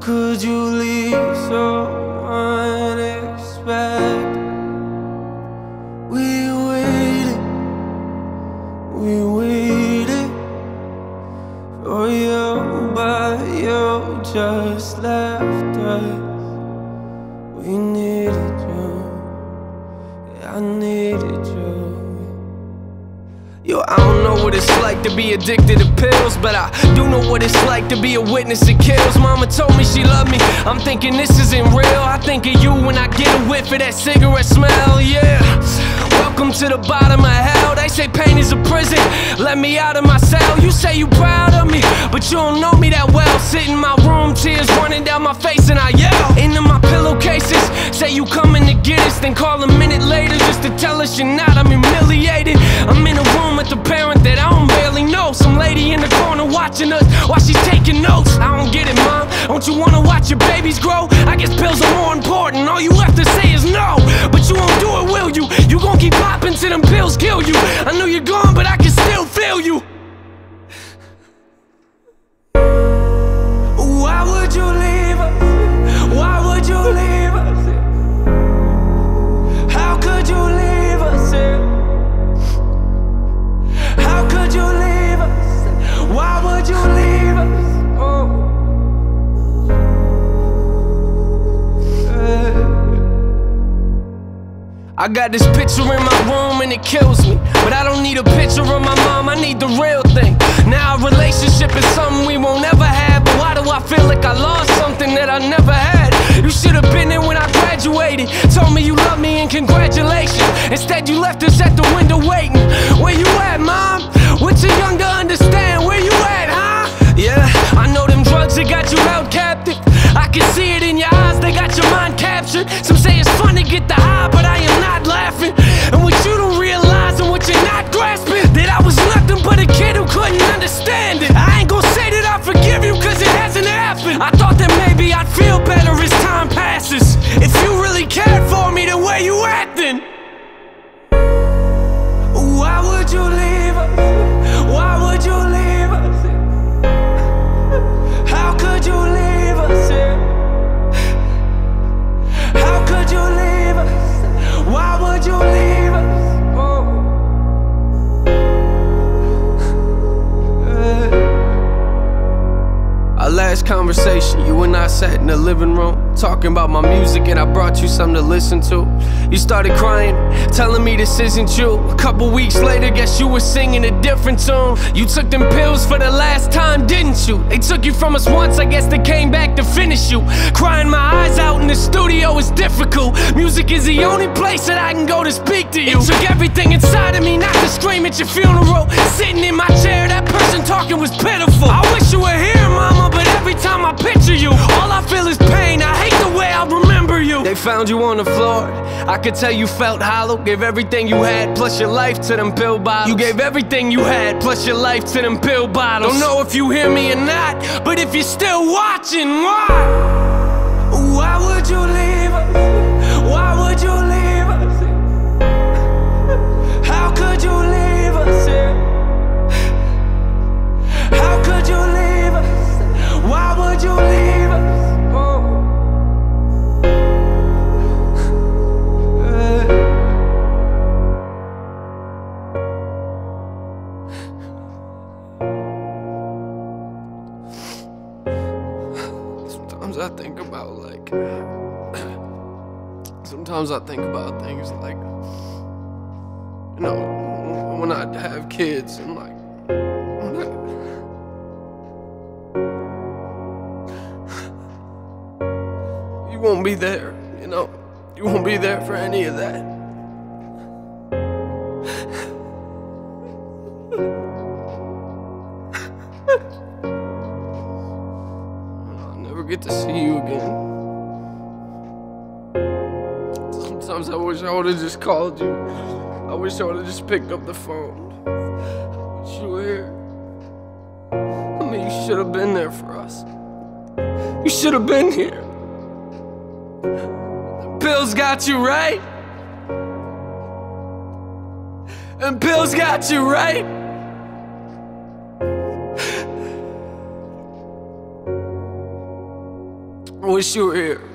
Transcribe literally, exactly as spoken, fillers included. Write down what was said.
could you leave so unexpected? We waited, we waited for you, but you just left us. We needed you, yeah, I needed you. Yo, I don't know what it's like to be addicted to pills, but I do know what it's like to be a witness that kills. Mama told me she loved me, I'm thinking this isn't real. I think of you when I get a whiff of that cigarette smell, yeah. Welcome to the bottom of hell. They say pain is a prison, let me out of my cell. You say you proud of me, but you don't know me that well. Sit in my room, tears running down my face, and I yell into my pillowcases. Say you coming to get us, then call a minute later just to tell us you're not. I'm humiliated. I'm in a room with a parent that I don't barely know. Some lady in the corner watching us while she's taking notes. I don't get it, mom. Don't you wanna watch your babies grow? I guess pills are more important. All you have to say is no, but you won't do it, will you? You gon' keep popping till them pills kill you. I know you're gone, but I can still feel you. Why would you leave us? Why would you leave us? How could you leave us? How could you leave us? Why would you leave us? Oh. I got this picture in my room and it kills me, but I don't need a picture of my mom, I need the real thing. Now a relationship is something we won't ever have, but why do I feel like I lost something that I never had? You should have been there when I graduated, told me you love me and congratulations. Instead you left us at the window waiting. Where you at, mom? We're too young to understand. Where you at, huh? Yeah, I know them drugs that got you held captive. I can see it in your eyes, they got your mind captured. Some say it's fun to get the high, but I am not laughing. And what you don't realize and what you're not grasping, that I was nothing but a kid who couldn't understand it. I ain't gonna say that I forgive you, cause it hasn't happened. I thought that maybe I'd feel better as time passes. If you really cared for me, then where you at then? Why would you leave us? Why would you leave us? How could you leave us? How could you leave us? Why would you leave us? Oh. Our last conversation, you and I sat in the living room, talking about my music, and I brought you something to listen to. You started crying, telling me this isn't you. A couple weeks later, guess you were singing a different tune. You took them pills for the last time, didn't you? They took you from us once, I guess they came back to finish you. Crying my eyes out in the studio is difficult. Music is the only place that I can go to speak to you. It took everything inside of me not to scream at your funeral. Sitting in my chair, that person talking was pitiful. I wish you were here, mama, but every time I picture you, all I feel is pain. I hate the way I remember you. They found you on the floor, I could tell you felt hollow. Gave everything you had, plus your life to them pill bottles. You gave everything you had, plus your life to them pill bottles. Don't know if you hear me or not, but if you're still watching, why? Why would you leave us? Why would you leave us? How could you leave us? How could you leave us? Why would you leave us? Oh. Sometimes I think about like Sometimes I think about things like, you know, when I have kids and like when I, you won't be there, you know, you won't be there for any of that. I'll never get to see you again. Sometimes I wish I would've just called you. I wish I would've just picked up the phone. I wish you were here. I mean, you should've been there for us. You should've been here. The pills got you right. And pills got you right. I wish you were here.